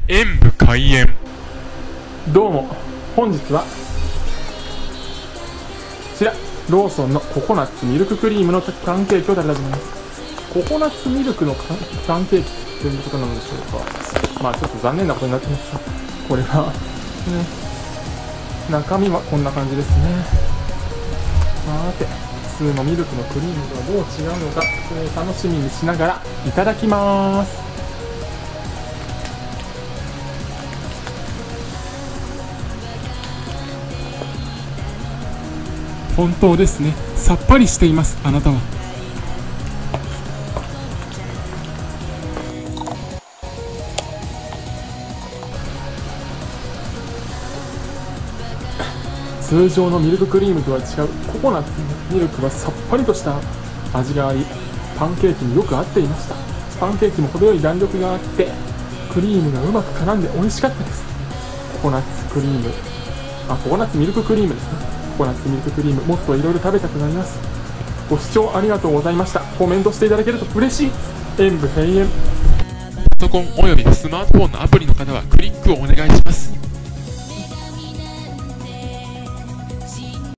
演武開演。 どうも、本日はこちらローソンのココナッツミルククリームのパンケーキを食べたいと思います。ココナッツミルクのパンケーキということなのでしょうか。まあちょっと残念なことになってますが、これはね、中身はこんな感じですね。さて、普通のミルクのクリームとはどう違うのか、それを楽しみにしながらいただきます。 本当ですね。さっぱりしています。あなたは。 通常のミルククリームとは違うココナッツミルクはさっぱりとした味があり、パンケーキによく合っていました。パンケーキも程よい弾力があって、クリームがうまく絡んで美味しかったです。ココナッツミルククリームですね。ココナッツミルククリーム、もっといろいろ食べたくなります。ご視聴ありがとうございました。コメントしていただけると嬉しい。演武閉園。 パソコンおよびスマートフォンのアプリの方はクリックをお願いします。